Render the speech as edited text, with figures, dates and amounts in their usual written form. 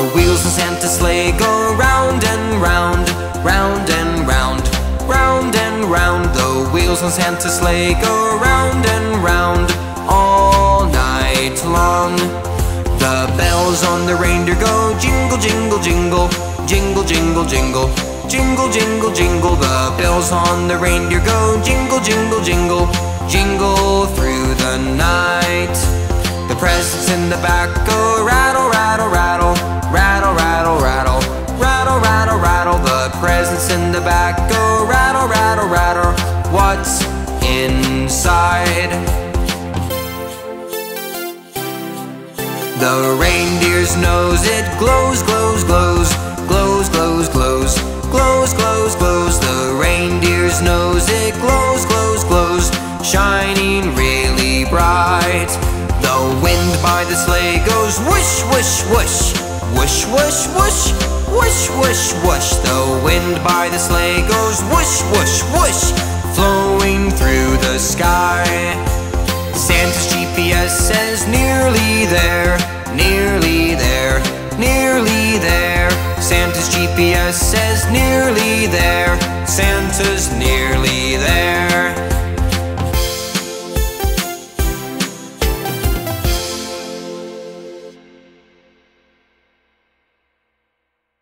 The wheels in Santa's sleigh go round and round, round and round, round and round. The wheels on Santa's sleigh go round and round all night long. The bells on the reindeer go jingle, jingle, jingle, jingle, jingle, jingle, jingle, jingle, jingle. The bells on the reindeer go jingle, jingle, jingle, jingle through the night. The presents in the back go rattle, rattle, rattle, rattle, rattle, rattle, rattle, rattle, rattle. The presents in the back go rattle, rattle, rattle. What's inside? The reindeer's nose, it glows, glows, glows, glows, glows, glows, glows, glows, glows. The reindeer's nose, it glows, glows, glows, shining really bright. The wind by the sleigh goes whoosh, whoosh, whoosh, whoosh, whoosh, whoosh, whoosh, whoosh, whoosh. The wind by the sleigh goes whoosh, whoosh, whoosh, flowing through the sky. Santa's GPS says nearly there, nearly there, nearly there. Santa's GPS says nearly there. Santa's nearly